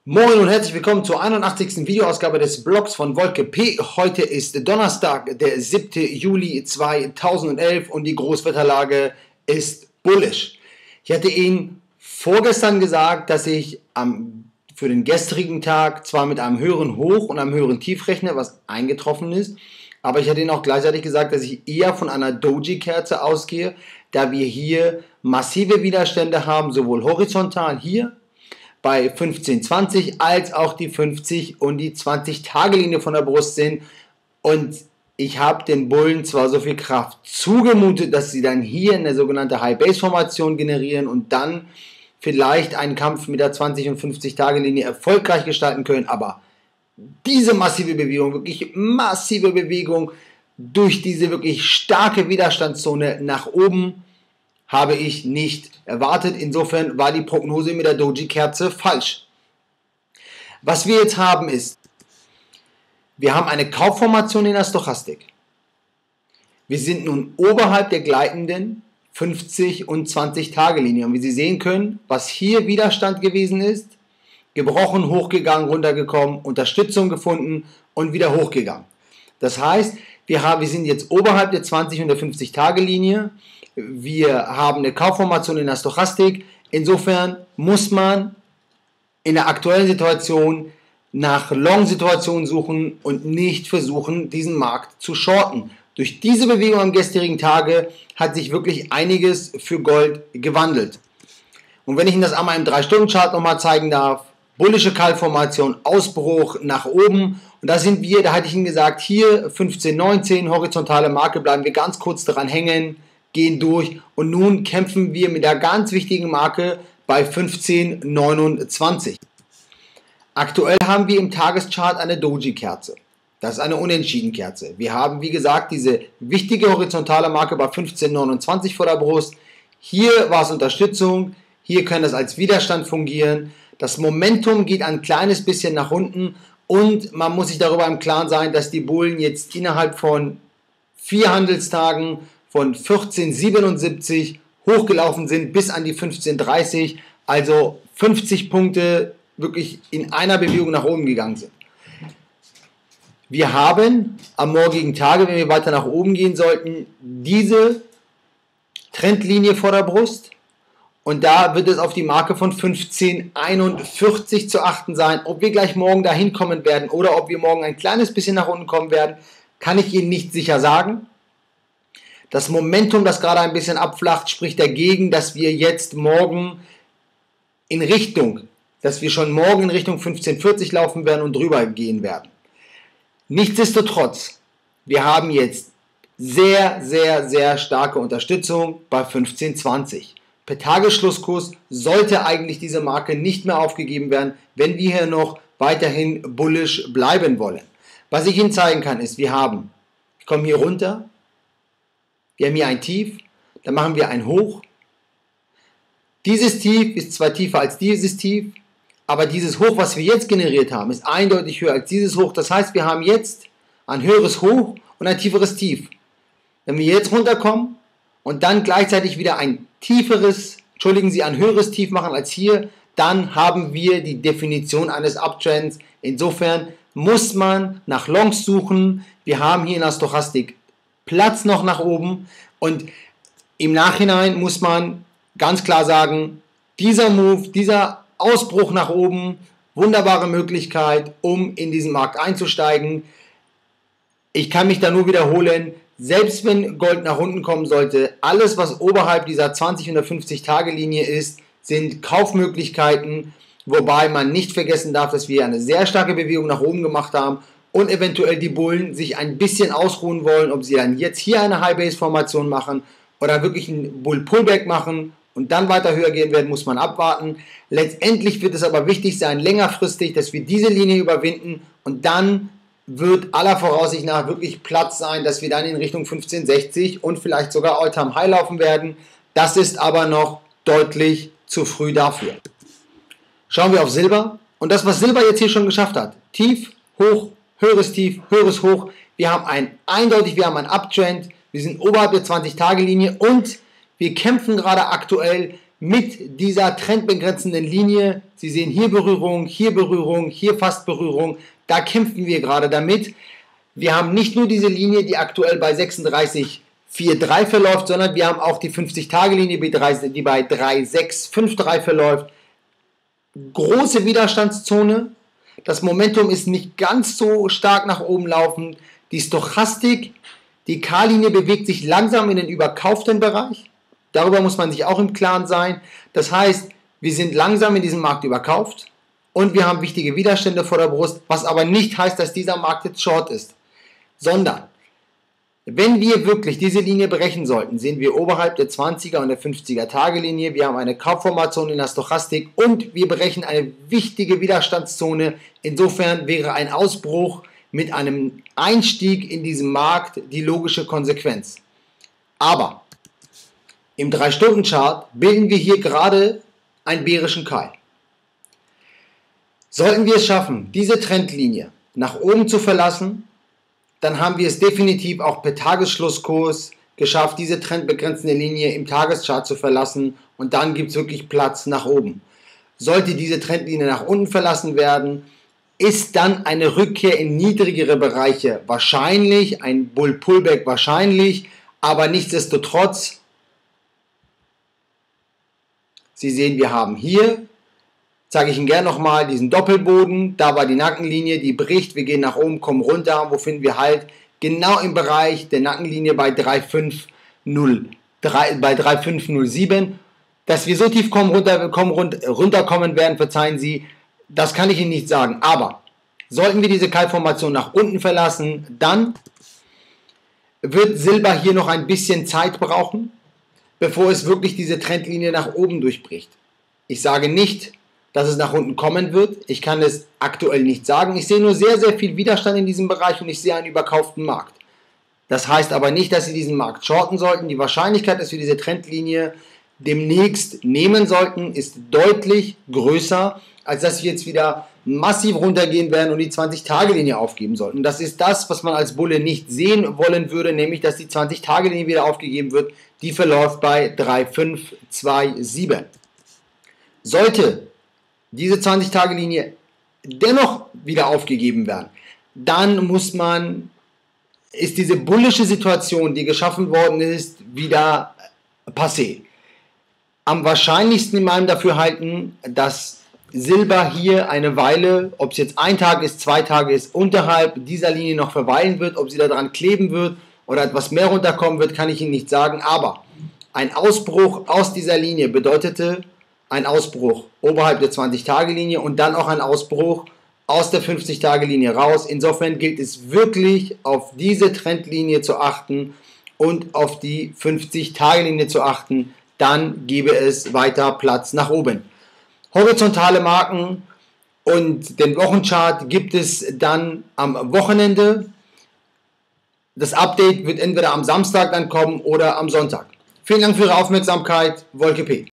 Moin und herzlich willkommen zur 81. Videoausgabe des Blogs von Wolke P. Heute ist Donnerstag, der 7. Juli 2011 und die Großwetterlage ist bullish. Ich hatte Ihnen vorgestern gesagt, dass ich für den gestrigen Tag zwar mit einem höheren Hoch und einem höheren Tief rechne, was eingetroffen ist, aber ich hatte Ihnen auch gleichzeitig gesagt, dass ich eher von einer Doji-Kerze ausgehe, da wir hier massive Widerstände haben, sowohl horizontal hier bei 15,20 als auch die 50 und die 20-Tage-Linie von der Brust sind. Und ich habe den Bullen zwar so viel Kraft zugemutet, dass sie dann hier eine sogenannte High-Base-Formation generieren und dann vielleicht einen Kampf mit der 20- und 50-Tage-Linie erfolgreich gestalten können, aber diese massive Bewegung, wirklich massive Bewegung durch diese wirklich starke Widerstandszone nach oben, habe ich nicht erwartet. Insofern war die Prognose mit der Doji-Kerze falsch. Was wir jetzt haben ist, wir haben eine Kaufformation in der Stochastik. Wir sind nun oberhalb der gleitenden 50 und 20 Tage Linie. Und wie Sie sehen können, was hier Widerstand gewesen ist, gebrochen, hochgegangen, runtergekommen, Unterstützung gefunden und wieder hochgegangen. Das heißt, wir sind jetzt oberhalb der 20 und der 50 Tage Linie. Wir haben eine Kaufformation in der Stochastik. Insofern muss man in der aktuellen Situation nach Long-Situationen suchen und nicht versuchen, diesen Markt zu shorten. Durch diese Bewegung am gestrigen Tage hat sich wirklich einiges für Gold gewandelt. Und wenn ich Ihnen das einmal im 3-Stunden-Chart nochmal zeigen darf, bullische Kaltformation, Ausbruch nach oben. Und da sind wir, da hatte ich Ihnen gesagt, hier 15,19, horizontale Marke, bleiben wir ganz kurz daran hängen, gehen durch und nun kämpfen wir mit der ganz wichtigen Marke bei 15,29. Aktuell haben wir im Tageschart eine Doji-Kerze. Das ist eine Unentschieden-Kerze. Wir haben, wie gesagt, diese wichtige horizontale Marke bei 15,29 vor der Brust. Hier war es Unterstützung, hier kann es als Widerstand fungieren. Das Momentum geht ein kleines bisschen nach unten und man muss sich darüber im Klaren sein, dass die Bullen jetzt innerhalb von 4 Handelstagen von 14,77 hochgelaufen sind bis an die 15,30, also 50 Punkte wirklich in einer Bewegung nach oben gegangen sind. Wir haben am morgigen Tage, wenn wir weiter nach oben gehen sollten, diese Trendlinie vor der Brust und da wird es auf die Marke von 15,41 zu achten sein. Ob wir gleich morgen dahin kommen werden oder ob wir morgen ein kleines bisschen nach unten kommen werden, kann ich Ihnen nicht sicher sagen. Das Momentum, das gerade ein bisschen abflacht, spricht dagegen, dass wir jetzt morgen dass wir schon morgen in Richtung 15,40 laufen werden und drüber gehen werden. Nichtsdestotrotz, wir haben jetzt sehr, sehr, sehr starke Unterstützung bei 15,20. Per Tagesschlusskurs sollte eigentlich diese Marke nicht mehr aufgegeben werden, wenn wir hier noch weiterhin bullish bleiben wollen. Was ich Ihnen zeigen kann, ist, ich komme hier runter, wir haben hier ein Tief, dann machen wir ein Hoch. Dieses Tief ist zwar tiefer als dieses Tief, aber dieses Hoch, was wir jetzt generiert haben, ist eindeutig höher als dieses Hoch. Das heißt, wir haben jetzt ein höheres Hoch und ein tieferes Tief. Wenn wir jetzt runterkommen und dann gleichzeitig wieder ein höheres Tief machen als hier, dann haben wir die Definition eines Uptrends. Insofern muss man nach Longs suchen. Wir haben hier in der Stochastik Platz noch nach oben und im Nachhinein muss man ganz klar sagen, dieser Move, dieser Ausbruch nach oben, wunderbare Möglichkeit, um in diesen Markt einzusteigen. Ich kann mich da nur wiederholen, selbst wenn Gold nach unten kommen sollte, alles was oberhalb dieser 20 und der 50 Tage Linie ist, sind Kaufmöglichkeiten, wobei man nicht vergessen darf, dass wir eine sehr starke Bewegung nach oben gemacht haben und eventuell die Bullen sich ein bisschen ausruhen wollen, ob sie dann jetzt hier eine High-Base-Formation machen oder wirklich einen Bull-Pullback machen und dann weiter höher gehen werden, muss man abwarten. Letztendlich wird es aber wichtig sein, längerfristig, dass wir diese Linie überwinden und dann wird aller Voraussicht nach wirklich Platz sein, dass wir dann in Richtung 15,60 und vielleicht sogar All-Time-High laufen werden. Das ist aber noch deutlich zu früh dafür. Schauen wir auf Silber und das, was Silber jetzt hier schon geschafft hat. Tief, hoch, höheres Tief, höheres Hoch. Wir haben ein Uptrend. Wir sind oberhalb der 20-Tage-Linie und wir kämpfen gerade aktuell mit dieser trendbegrenzenden Linie. Sie sehen hier Berührung, hier fast Berührung. Da kämpfen wir gerade damit. Wir haben nicht nur diese Linie, die aktuell bei 36,43 verläuft, sondern wir haben auch die 50-Tage-Linie, die bei 3,653 verläuft. Große Widerstandszone. Das Momentum ist nicht ganz so stark nach oben laufend. Die Stochastik, die K-Linie bewegt sich langsam in den überkauften Bereich. Darüber muss man sich auch im Klaren sein. Das heißt, wir sind langsam in diesem Markt überkauft und wir haben wichtige Widerstände vor der Brust, was aber nicht heißt, dass dieser Markt jetzt short ist, sondern wenn wir wirklich diese Linie brechen sollten, sehen wir oberhalb der 20er und der 50er Tage-Linie, wir haben eine Kaufformation in der Stochastik und wir brechen eine wichtige Widerstandszone. Insofern wäre ein Ausbruch mit einem Einstieg in diesen Markt die logische Konsequenz. Aber im 3-Stunden-Chart bilden wir hier gerade einen bärischen Keil. Sollten wir es schaffen, diese Trendlinie nach oben zu verlassen, dann haben wir es definitiv auch per Tagesschlusskurs geschafft, diese trendbegrenzende Linie im Tageschart zu verlassen und dann gibt es wirklich Platz nach oben. Sollte diese Trendlinie nach unten verlassen werden, ist dann eine Rückkehr in niedrigere Bereiche wahrscheinlich, ein Bull-Pullback wahrscheinlich, aber nichtsdestotrotz, Sie sehen, wir haben hier, zeige ich Ihnen gerne nochmal, diesen Doppelboden, da war die Nackenlinie, die bricht, wir gehen nach oben, kommen runter, wo finden wir halt? Genau im Bereich der Nackenlinie bei 3,507. Dass wir so tief runterkommen werden, verzeihen Sie, das kann ich Ihnen nicht sagen. Aber sollten wir diese Keilformation nach unten verlassen, dann wird Silber hier noch ein bisschen Zeit brauchen, bevor es wirklich diese Trendlinie nach oben durchbricht. Ich sage nicht, dass es nach unten kommen wird. Ich kann es aktuell nicht sagen. Ich sehe nur sehr, sehr viel Widerstand in diesem Bereich und ich sehe einen überkauften Markt. Das heißt aber nicht, dass Sie diesen Markt shorten sollten. Die Wahrscheinlichkeit, dass wir diese Trendlinie demnächst nehmen sollten, ist deutlich größer, als dass wir jetzt wieder massiv runtergehen werden und die 20-Tage-Linie aufgeben sollten. Das ist das, was man als Bulle nicht sehen wollen würde, nämlich, dass die 20-Tage-Linie wieder aufgegeben wird. Die verläuft bei 3,527. Sollte diese 20-Tage-Linie dennoch wieder aufgegeben werden, dann ist diese bullische Situation, die geschaffen worden ist, wieder passé. Am wahrscheinlichsten in meinem Dafürhalten, dass Silber hier eine Weile, ob es jetzt ein Tag ist, 2 Tage ist, unterhalb dieser Linie noch verweilen wird. Ob sie da dran kleben wird oder etwas mehr runterkommen wird, kann ich Ihnen nicht sagen. Aber ein Ausbruch aus dieser Linie bedeutete ein Ausbruch oberhalb der 20-Tage-Linie und dann auch ein Ausbruch aus der 50-Tage-Linie raus. Insofern gilt es wirklich, auf diese Trendlinie zu achten und auf die 50-Tage-Linie zu achten. Dann gäbe es weiter Platz nach oben. Horizontale Marken und den Wochenchart gibt es dann am Wochenende. Das Update wird entweder am Samstag dann kommen oder am Sonntag. Vielen Dank für Ihre Aufmerksamkeit. Wolke P.